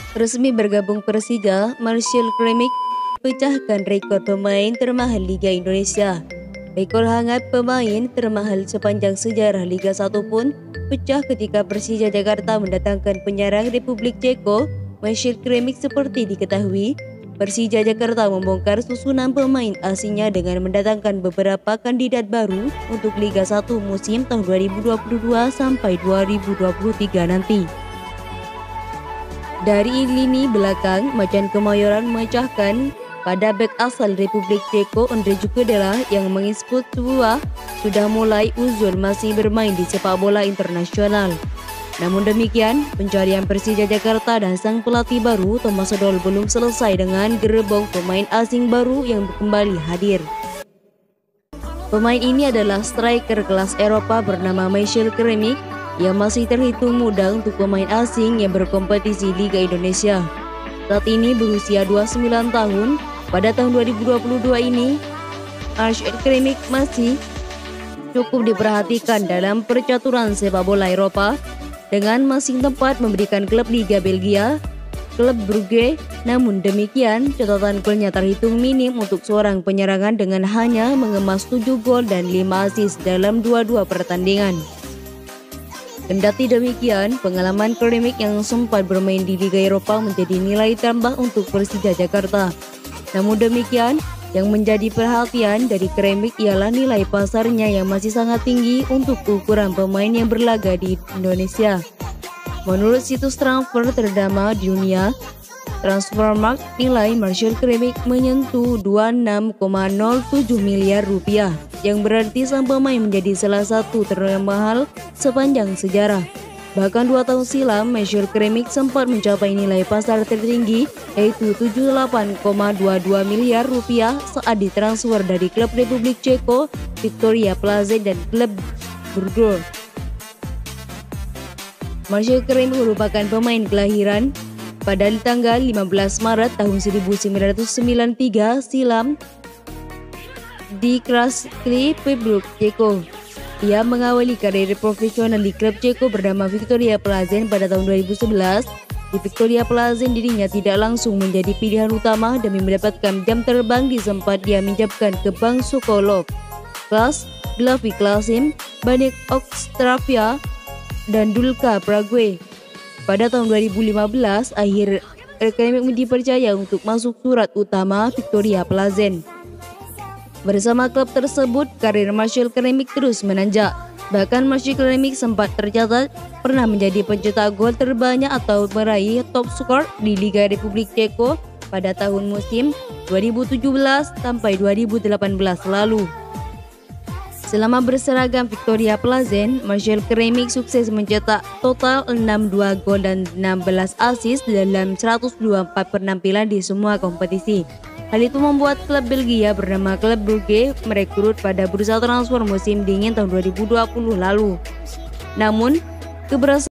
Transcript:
Resmi bergabung Persija, Marcel Kremik pecahkan rekor pemain termahal Liga Indonesia. Rekor hangat pemain termahal sepanjang sejarah Liga 1 pun pecah ketika Persija Jakarta mendatangkan penyerang Republik Ceko, Marcel Kremik. Seperti diketahui, Persija Jakarta membongkar susunan pemain asingnya dengan mendatangkan beberapa kandidat baru untuk Liga 1 musim tahun 2022 sampai 2023 nanti. Dari lini belakang, Macan Kemayoran memecahkan pada bek asal Republik Ceko Ondrej Kudela yang mengekspos sudah mulai uzur masih bermain di sepak bola internasional. Namun demikian, pencarian Persija Jakarta dan sang pelatih baru Thomas Doll belum selesai dengan gerbong pemain asing baru yang kembali hadir. Pemain ini adalah striker kelas Eropa bernama Marcel Kremik yang masih terhitung muda untuk pemain asing yang berkompetisi Liga Indonesia. Saat ini berusia 29 tahun, pada tahun 2022 ini, Marcel Kremik masih cukup diperhatikan dalam percaturan sepak bola Eropa dengan masing tempat memberikan klub Liga Belgia, klub Brugge. Namun demikian, catatan golnya terhitung minim untuk seorang penyerangan dengan hanya mengemas 7 gol dan 5 assist dalam 22 pertandingan. Kendati demikian, pengalaman Kremik yang sempat bermain di Liga Eropa menjadi nilai tambah untuk Persija Jakarta. Namun demikian, yang menjadi perhatian dari Kremik ialah nilai pasarnya yang masih sangat tinggi untuk ukuran pemain yang berlaga di Indonesia. Menurut situs transfer ternama di dunia, Transfermarkt, nilai Marcel Kremik menyentuh 26,07 miliar rupiah, yang berarti sang pemain menjadi salah satu termahal sepanjang sejarah. Bahkan 2 tahun silam, Marcel Kremik sempat mencapai nilai pasar tertinggi yaitu 78,22 miliar rupiah saat ditransfer dari klub Republik Ceko, Victoria Plzen dan klub Brugge. Marcel Kremik merupakan pemain kelahiran pada tanggal 15 Maret tahun 1993 silam di Krasny Pebruk, Ceko. Ia mengawali karir profesional di klub Ceko bernama Victoria Plzen pada tahun 2011. Di Victoria Plzen dirinya tidak langsung menjadi pilihan utama demi mendapatkan jam terbang di tempat dia minjamkan ke Bank Sokolov, Klas, Glavi Klasim, Banek Ostravia, dan Dulka Prague. Pada tahun 2015, akhir Kremik dipercaya untuk masuk surat utama Victoria Plzen. Bersama klub tersebut, karir Marcel Kremik terus menanjak. Bahkan Marcel Kremik sempat tercatat pernah menjadi pencetak gol terbanyak atau meraih top skor di Liga Republik Ceko pada tahun musim 2017 sampai 2018 lalu. Selama berseragam Victoria Plzen, Marcel Kremik sukses mencetak total 62 gol dan 16 assist dalam 124 penampilan di semua kompetisi. Hal itu membuat klub Belgia bernama klub Brugge merekrut pada bursa transfer musim dingin tahun 2020 lalu. Namun, keberhasilan